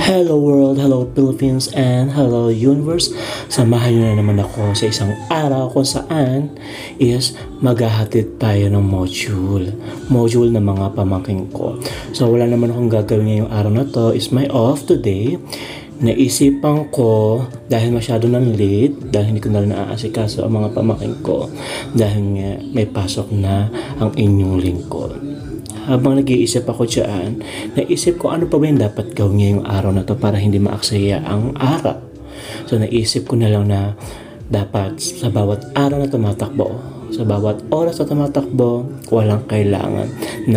Hello world, hello Philippines, and hello universe. Samahan nyo na naman ako sa isang araw kung saan is maghahatid tayo ng module ng mga pamangking ko. So wala naman akong gagawin ngayong araw na to, is my off today. Naisipan ko dahil masyado ng late, dahil hindi ko na rin naaasikaso ang mga pamangking ko, dahil nga may pasok na ang inyong lingkod. Habang nag-iisip ako dyan, naisip ko ano pa ba yung dapat gawin ngayong araw na to para hindi maaksaya ang araw. So naisip ko na lang na dapat sa bawat araw na tumatakbo, sa bawat oras na tumatakbo, walang kailangan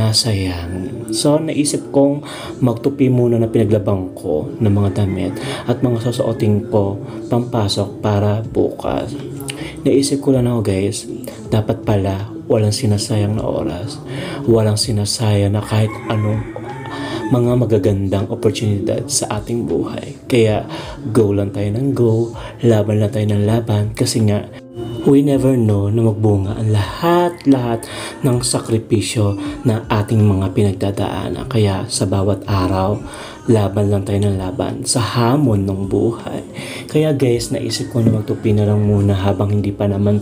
nasayang. So naisip kong magtupi muna na pinaglabang ko ng mga damit at mga susuotin ko pampasok para bukas. Naisip ko lang ako guys, dapat pala walang sinasayang na oras, walang sinasayang na kahit anong mga magagandang oportunidad sa ating buhay. Kaya go lang tayo ng go, laban lang tayo ng laban, kasi nga we never know na magbunga ang lahat ng sakripisyo ng ating mga pinagdadaanan. Kaya sa bawat araw, laban lang tayo ng laban sa hamon ng buhay. Kaya guys, naisip ko na magtupi na lang muna habang hindi pa naman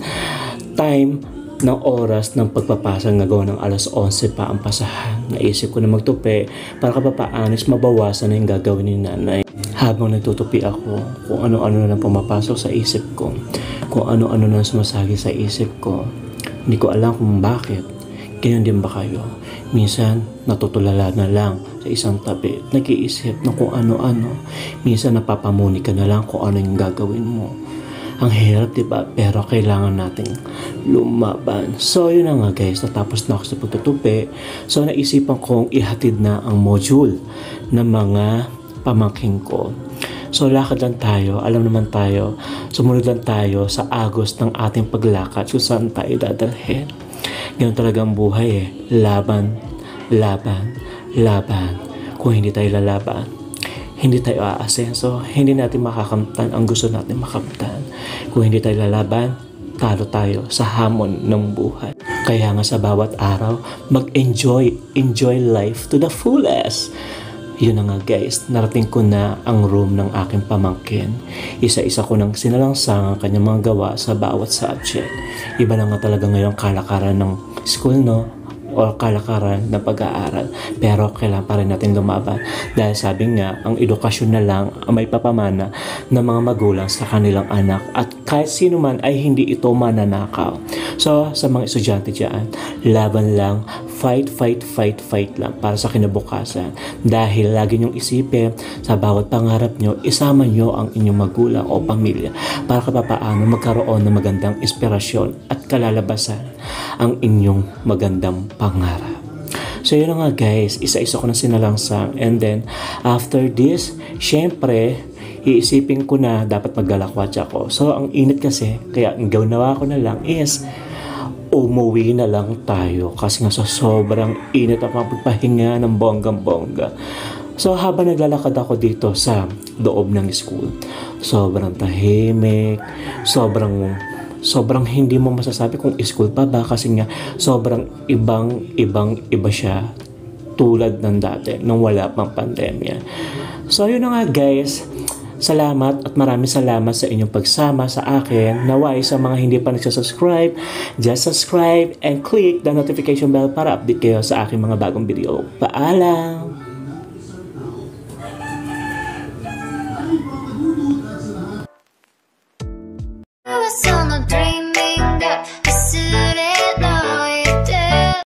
time ng oras ng pagpapasa nga gawa ng alas 11 pa ang pasahan. Naisip ko na magtupi para kapapaanis mabawasan na yung gagawin ni nanay. Habang nagtutupi ako, kung ano-ano na pumapasok sa isip ko, kung ano-ano na sumasagi sa isip ko, hindi ko alam kung bakit. Ganyan din ba kayo? Minsan natutulala na lang sa isang tabi, nag-iisip na kung ano-ano. Minsan napapamuni ka na lang kung ano yung gagawin mo. Ang hirap, diba? Pero kailangan nating lumaban. So, yun na nga guys. Natapos na ako sa pagtutupi. So, naisipan kong ihatid na ang module ng mga pamangking ko. So, lakad lang tayo. Alam naman tayo. Sumunod lang tayo sa agos ng ating paglakad kung saan tayo dadalhin. Ganun talaga ang buhay eh. Laban, laban, laban. Kung hindi tayo lalaban, hindi tayo aasenso, hindi natin makakamtan ang gusto natin makamtan. Kung hindi tayo lalaban, talo tayo sa hamon ng buhay. Kaya nga sa bawat araw, enjoy life to the fullest. Yun na nga guys, narating ko na ang room ng aking pamangkin. Isa-isa ko nang sinalangsang ang kanyang mga gawa sa bawat subject. Iba na nga talaga ngayon kalakaran ng school, no? O kalakaran ng pag-aaral, pero kailangan pa rin natin lumaban dahil sabi nga, ang edukasyon na lang ang may papamana ng mga magulang sa kanilang anak at kahit sino man ay hindi ito mananakaw. So sa mga estudyante dyan, laban lang, fight lang para sa kinabukasan, dahil lagi nyong isipin sa bawat pangarap nyo, isama nyo ang inyong magulang o pamilya para kapapaano magkaroon ng magandang inspirasyon at kalalabasan ang inyong magandang pangarap. So yun na nga guys, isa-isa ko na sinalangsang, and then after this, syempre iisipin ko na dapat maggalakwatsa ako. So ang init kasi, kaya ang gawin ko na lang is umuwi na lang tayo kasi nga sa sobrang init ang pagpahinga ng bonggang-bongga. So habang naglalakad ako dito sa loob ng school, sobrang tahimik, sobrang hindi mo masasabi kung school pa ba, kasi nga sobrang iba siya tulad ng dati nung wala pang pandemya. So yun na nga guys, salamat at maraming salamat sa inyong pagsama sa akin. Naway sa mga hindi pa nagsasubscribe, just subscribe and click the notification bell para update kayo sa aking mga bagong video. Paalam!